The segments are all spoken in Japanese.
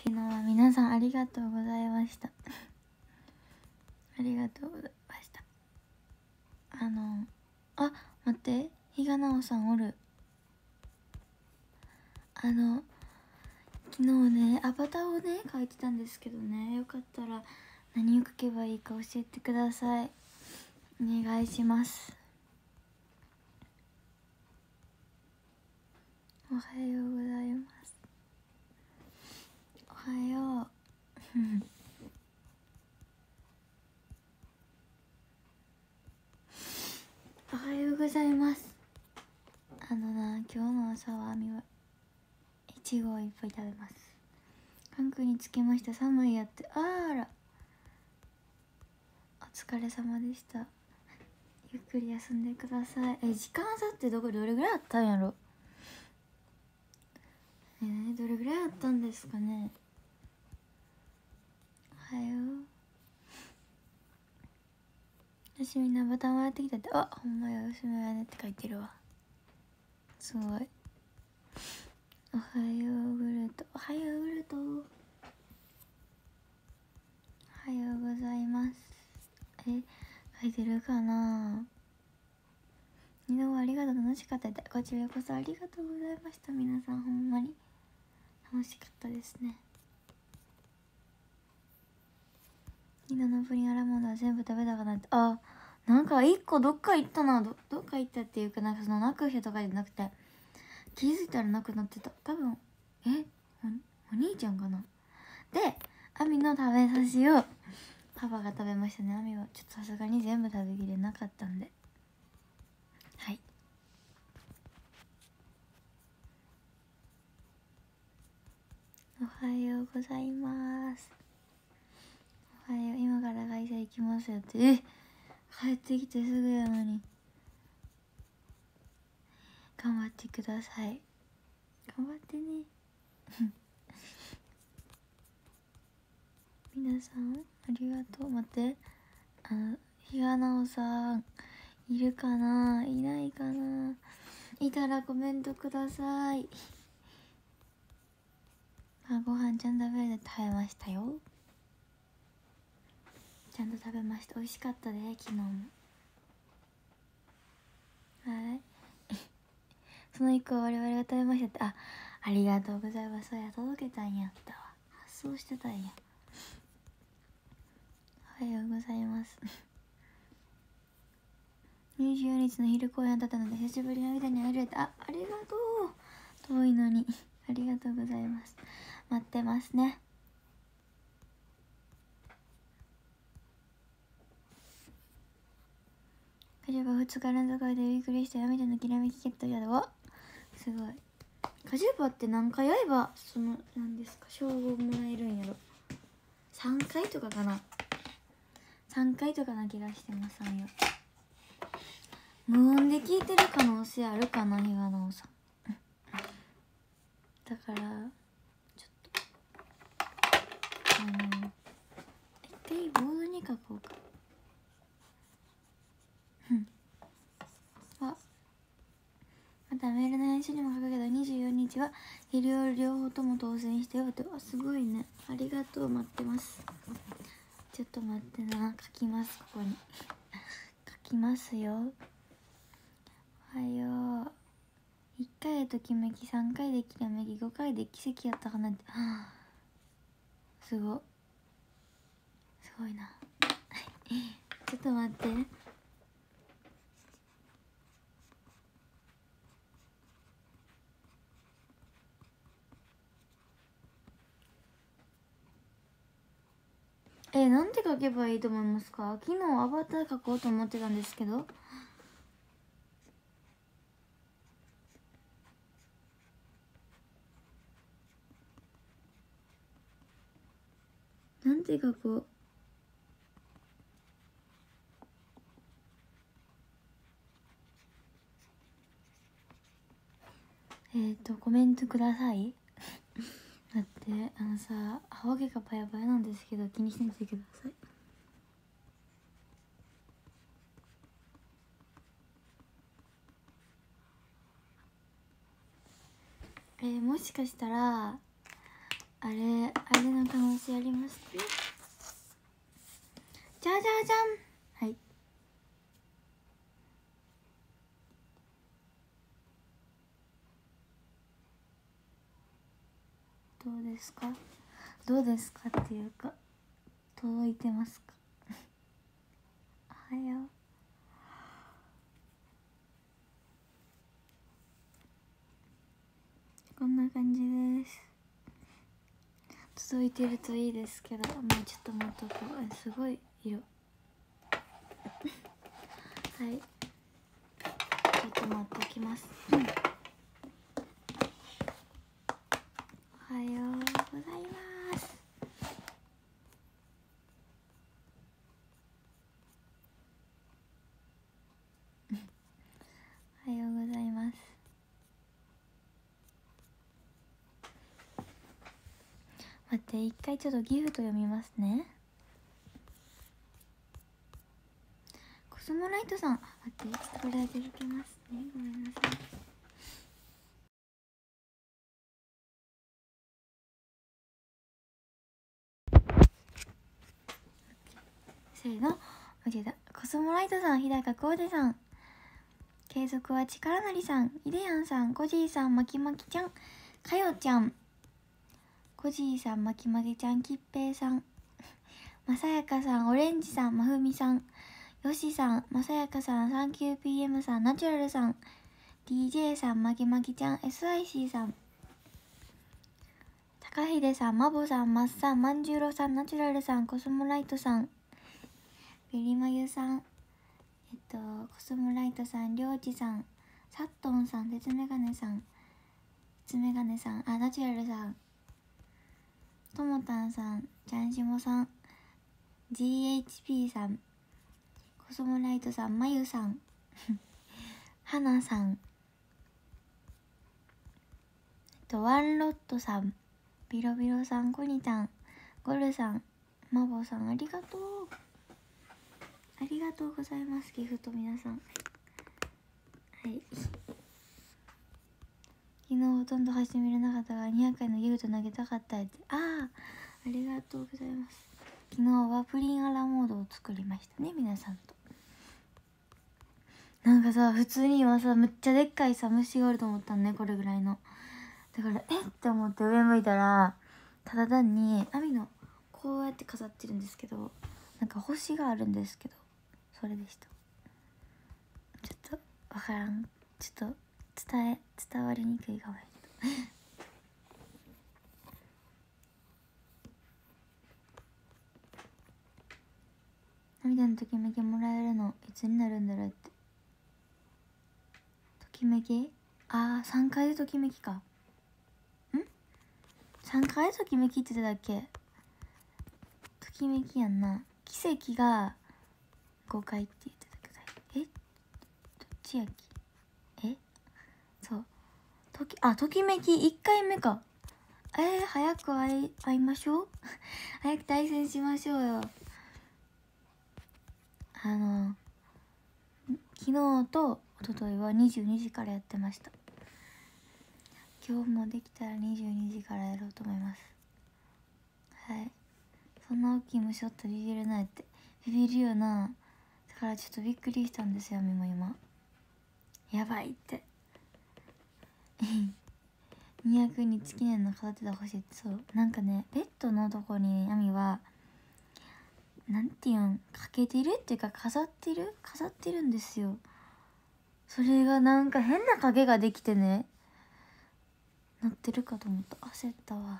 昨日は皆さんありがとうございましたありがとうございました。あ、待って、比嘉直さんおる。昨日ねアバターをね書いてたんですけどね、よかったら何を書けばいいか教えてください。お願いします。おはようございます。おはようおはようございます。今日の朝はみはいちごをいっぱい食べます。関空に着きました。寒いやって、あらお疲れ様でした。ゆっくり休んでください。時間差ってどれぐらいあったんやろ。どれぐらいあったんですかね。おはよう。私みんなボタン笑ってきたって、あ、ほんまや、よしみやねって書いてるわ。すごい。おはようグルト、おはようグルト、おはようございます。書いてるかな。二度はありがとう、楽しかった。こちらこそありがとうございました。皆さんほんまに楽しかったですね。二度のプリンアラモンドは全部食べたかなって。あ、なんか一個どっか行ったな。どっか行ったっていうか、なんかそのなくしてとかじゃなくて、気づいたらなくなってた。多分お兄ちゃんかな。でアミの食べさしをパパが食べましたね。アミはちょっとさすがに全部食べきれなかったんで、はい。おはようございます。おはよう、今から会社行きますよって。帰ってきてすぐやのに。頑張ってください。頑張ってね皆さんありがとう。待って、比嘉直さんいるかな、いないかな。いたらコメントください。ご飯ちゃんと食べれて食べましたよ。ちゃんと食べました。美味しかったで、昨日も。はいその1個は我々が食べましたって。ありがとうございます。そりゃ届けたんやったわ。発送してたんや。おはようございます24日の昼公演だったので久しぶりの間に会える。ありがとう。遠いのにありがとうございます。待ってますね。カジュバ2日連続でびっくりしたよみたいなきらめきケットやだわ。すごい。カジュバって何回やれば何ですか、称号もらえるんやろ。3回とかかな。3回とかな気がしてます。無音で聞いてる可能性あるかな、比嘉直さんだからちょっと一回ボードに書こうかまたメールの返信にも書くけど24日は昼夜両方とも当選したよって。すごいね、ありがとう。待ってます。ちょっと待ってな、書きます。ここに書きますよ。おはよう。1回でときめき、3回できらめき、5回で奇跡やったかなって。すごいなちょっと待って。なんて書けばいいと思いますか。昨日アバター書こうと思ってたんですけど、なんて書こう。コメントくださいだってさ、青毛がパヤパヤなんですけど気にしないでください。もしかしたらあれの可能性ありますね。じゃじゃじゃん。はい、どうですかっていうか、届いてますか？おはよう。こんな感じです。届いてるといいですけど、もうちょっと待っとこう。すごい色。はい、ちょっと待ってきます。おはようございます。おはようございます。待って、一回ちょっとギフト読みますね。コスモライトさん、待って、ちょっとこれだけ受けますね。ごめんなさい。せーの、間違えた。コスモライトさん、日高浩二さん、継続は力なりさん、イデヤンさん、コジーさん、まきまきちゃん、かよちゃん、コジーさん、まきまきちゃん、きっぺいさん、まさやかさん、オレンジさん、まふみさん、よしさん、まさやかさん、39PM さん、ナチュラルさん、DJ さん、まきまきちゃん、SIC さん、高秀さん、まぼさん、まっさん、まんじゅうろさん、ナチュラルさん、コスモライトさん、ベリマユさん、コスモライトさん、りょうちさん、サットンさん、鉄メガネさん、鉄メガネさん、あ、ナチュラルさん、ともたんさん、ちゃんしもさん、GHP さん、コスモライトさん、まゆさん、はなさん、ワンロットさん、ビロビロさん、コニタン、ゴルさん、マボさん、ありがとう。ありがとうございます。ギフト皆さん。はい。昨日ほとんど配信見れなかったが、200回のギフト投げたかったって。ありがとうございます。昨日はプリンアラモードを作りましたね、皆さんと。なんかさ、普通に今さ、めっちゃでっかいさ、虫がおると思ったんね、これぐらいの。だから、って思って上向いたら、ただ単に、網の、こうやって飾ってるんですけど、なんか星があるんですけど、それでした。ちょっと、わからん。ちょっと、伝わりにくいかもしれない。涙のときめきもらえるのいつになるんだろうって。ときめき3回でときめきか。3回ときめきって言ってたっけ。ときめきやんな。奇跡が5回って言ってたけど、どっちやっけ。そうときめき1回目か。早く会いましょう。早く対戦しましょうよ。昨日と一昨日は22時からやってました。今日もできたら22時からやろうと思います。はい。そんな大きい虫おったらビビるなって。ビビるよな。だからちょっとびっくりしたんですよ、みも今。やばいって。200日記念の飾っててほしいって。そう。なんかね、ベッドのとこにアミは、なんていうん、かけてるっていうか飾ってるんですよ。それがなんか変な影ができてね。なってるかと思った。焦ったわ。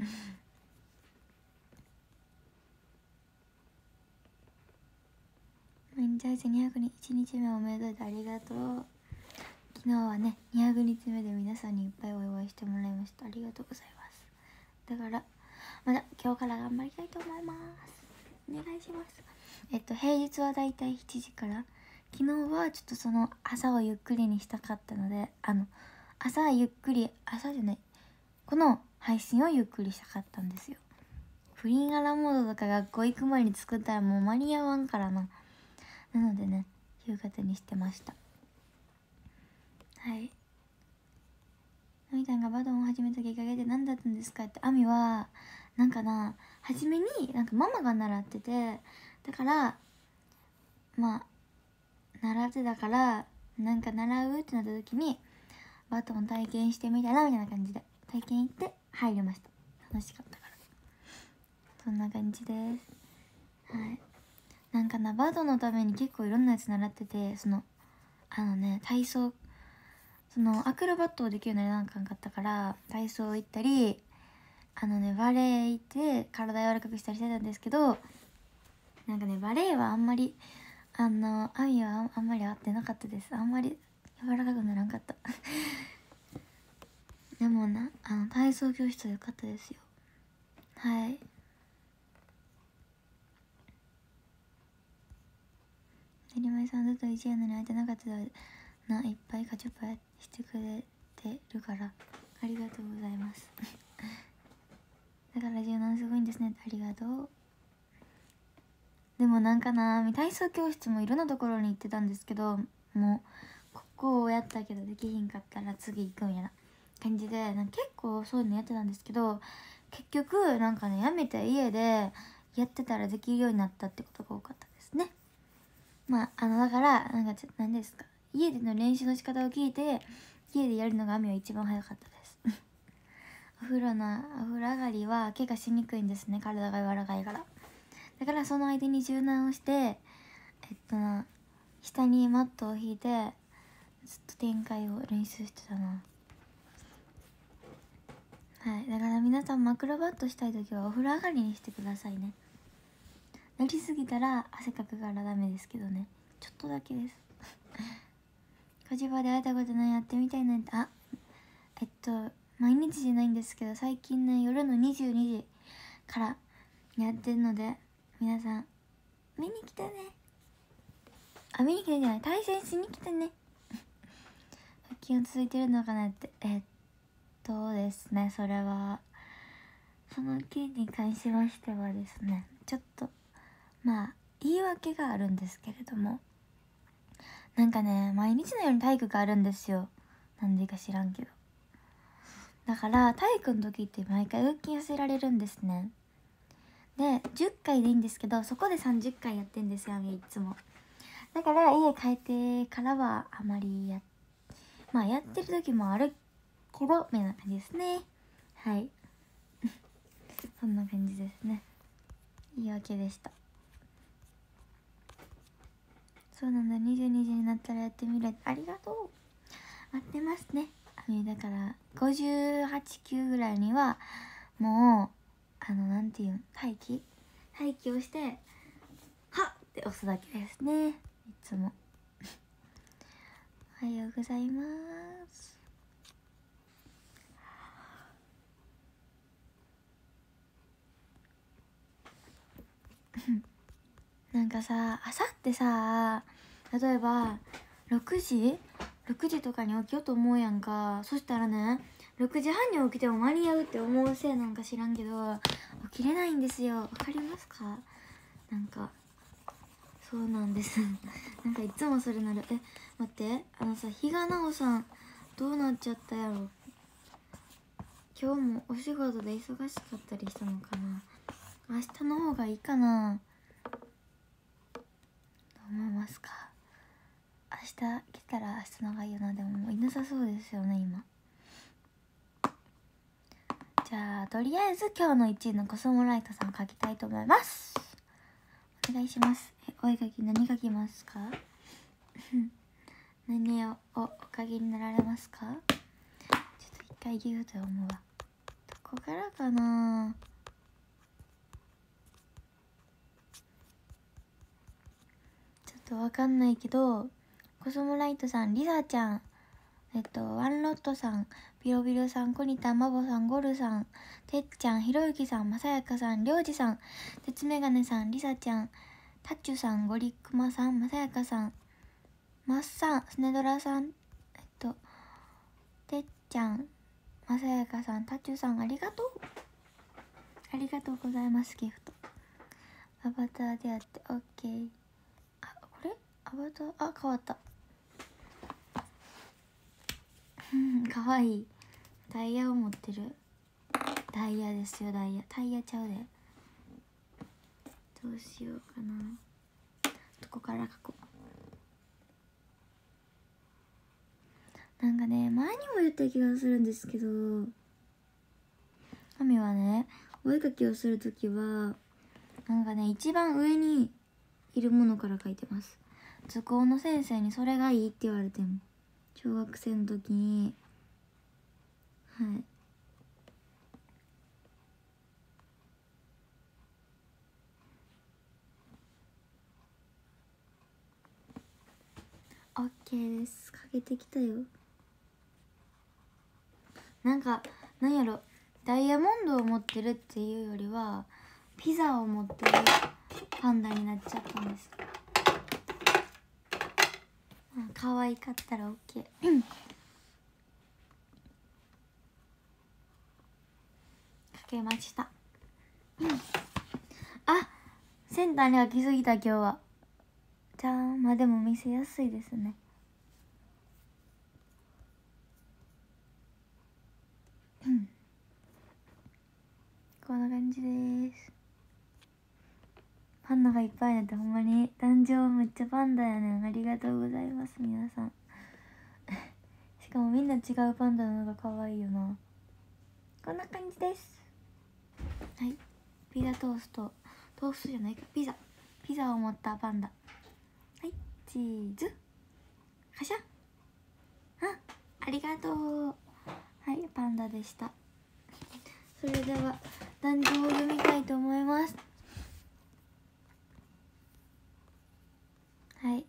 毎日配信200日1日目おめでとうってありがとう。昨日はね200日目で皆さんにいっぱいお祝いしてもらいました。ありがとうございます。だからまだ今日から頑張りたいと思います。お願いします。平日はだいたい7時から。昨日はちょっとその朝をゆっくりにしたかったので、朝じゃないこの配信をゆっくりしたかったんですよ。プリンアラモードとか学校行く前に作ったらもう間に合わんからな。なのでね、夕方にしてました。はい。のりたんがバドンを始めたきっかけで何だったんですかって、あみはなんかな、初めになんかママが習ってて、だからまあ習ってたからなんか習うってなった時にバトン体験してみたらみたいな感じで体験行って入りました。楽しかったから、そんな感じです。はい。なんかな、バトンのために結構いろんなやつ習ってて、体操、アクロバットをできるようにならなかったから体操行ったり、バレエ行って体柔らかくしたりしてたんですけど、なんかね、バレエはあんまりアミはあんまり合ってなかったです。あんまり柔らかくならんかったでもな、体操教室は良かったですよ。はい。テリマイさんずっと1円のに会えてなかったな、いっぱいカチョパしてくれてるからありがとうございますだから柔軟すごいんですね、ありがとう。でもなんかな、体操教室もいろんなところに行ってたんですけど、もうここをやったけどできひんかったら次行くみたいな感じで、なんか結構そういうのやってたんですけど、結局なんかね、やめて家でやってたらできるようになったってことが多かったですね。だからなんか何ですか、家での練習の仕方を聞いて家でやるのがアミは一番早かったですお風呂上がりは怪我しにくいんですね、体が柔らかいから。だからその間に柔軟をして下にマットを引いてずっと展開を練習してたな。はい。だから皆さんもアクロバットしたい時はお風呂上がりにしてくださいね。やりすぎたら汗かくからダメですけどね、ちょっとだけです火事場で会えたことない、やってみたいなんて。毎日じゃないんですけど、最近ね、夜の22時からやってるので、皆さん見に来てね。見に来てんじゃない、対戦しに来てね復帰が続いてるのかなって。ですね、それはその件に関しましてはですね、ちょっと言い訳があるんですけれども、なんかね、毎日のように体育があるんですよ。なんでか知らんけど。だから体育の時って毎回腹筋寄せられるんですね。で10回でいいんですけど、そこで30回やってんですよ、いつも。だから家帰ってからはあまりやってる時もあるけどみたいな感じですね。はいそんな感じですね。言い訳でした。そうなんだ、22時になったらやってみる。ありがとう、待ってますね。だから58、9ぐらいにはもうなんていうん、待機をしてはっって押すだけですね、いつもおはようございますなんかさ、あさってさ、例えば6時とかに起きようと思うやんか。そしたらね、6時半に起きても間に合うって思うせいなんか知らんけど、起きれないんですよ。わかりますか？なんかそうなんですなんかいつもそれなる。待って、比嘉奈緒さんどうなっちゃったやろ。今日もお仕事で忙しかったりしたのかな。明日の方がいいかな。どう思いますか？明日来たら明日の方がいいよな。でももういなさそうですよね今。じゃあとりあえず今日の1位のコスモライトさん書きたいと思います。お願いします。お絵描き何描きますか？何をお描きになられますか？ちょっと一回言うと思うわ。どこからかな。ちょっとわかんないけど、コスモライトさん、リサちゃん、ワンロットさん、ピロビロさん、コニタン、マボさん、ゴルさん、てっちゃん、ひろゆきさん、まさやかさん、りょうじさん、鉄メガネさん、リサちゃん、タッチュさん、ゴリクマさん、まさやかさん、マッさん、スネドラさん、てっちゃん、まさやかさん、タッチュさん、ありがとう。ありがとうございます、ギフト。アバターであって OK。 これアバター、変わったかわいい。ダイヤを持ってる。ダダイヤですよ、ダイヤ。タイヤちゃうで。どうしようかな。どこから書こう。なんかね、前にも言った気がするんですけど、マミはね、お絵かきをするときはなんかね、一番上にいるものから書いてます。図工の先生にそれがいいって言われても、小学生の時に、はい、オッケーです。かけてきたよ。なんかなんやろ、ダイヤモンドを持ってるっていうよりはピザを持ってるパンダになっちゃったんです。可愛かったらオッケー。かけました。あ、センターに開きすぎた今日は。じゃあまあでも見せやすいですね。こんな感じです。パンダがいっぱいになって、ほんまに誕生めっちゃパンダやねん。ありがとうございます皆さん。しかもみんな違うパンダの方が可愛いよな。こんな感じです。はい、ピザトースト、トーストじゃないか、ピザを持ったパンダ。はい、チーズカシャ。ありがとう。はい、パンダでした。それでは壇上を読みたいと思います。はい。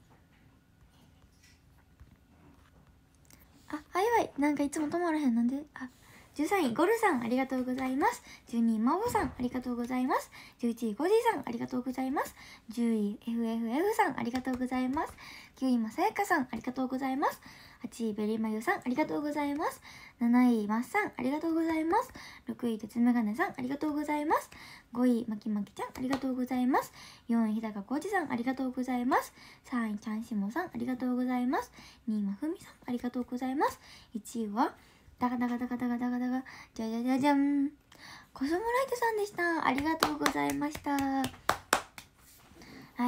あい、なんかいつも止まらへん。なんで。13位ゴルさんありがとうございます。12位マボさんありがとうございます。11位コジーさんありがとうございます。10位 FFF さんありがとうございます。9位まさやかさんありがとうございます。8位ベリーマユさんありがとうございます。7位マッさんありがとうございます。6位鉄メガネさんありがとうございます。5位まきまきちゃんありがとうございます。4位日高浩二さんありがとうございます。3位ちゃんしもさんありがとうございます。2位まふみさんありがとうございます。1位はダガダガダガダガダガダガじゃじゃじゃじゃん、コスモライトさんでした。ありがとうございました。はい、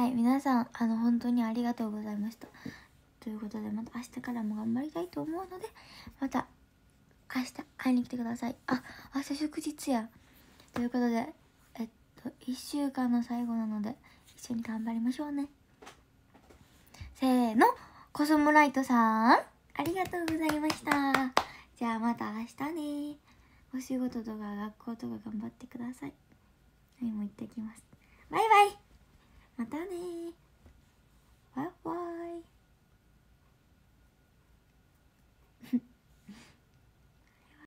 皆さん本当にありがとうございました。ということでまた明日からも頑張りたいと思うので、また明日会いに来てください。明日祝日や。ということで1週間の最後なので一緒に頑張りましょうね。せーの、コスモライトさんありがとうございました。じゃあまた明日ね。お仕事とか学校とか頑張ってください。はい、もう行ってきます。バイバイ。またね。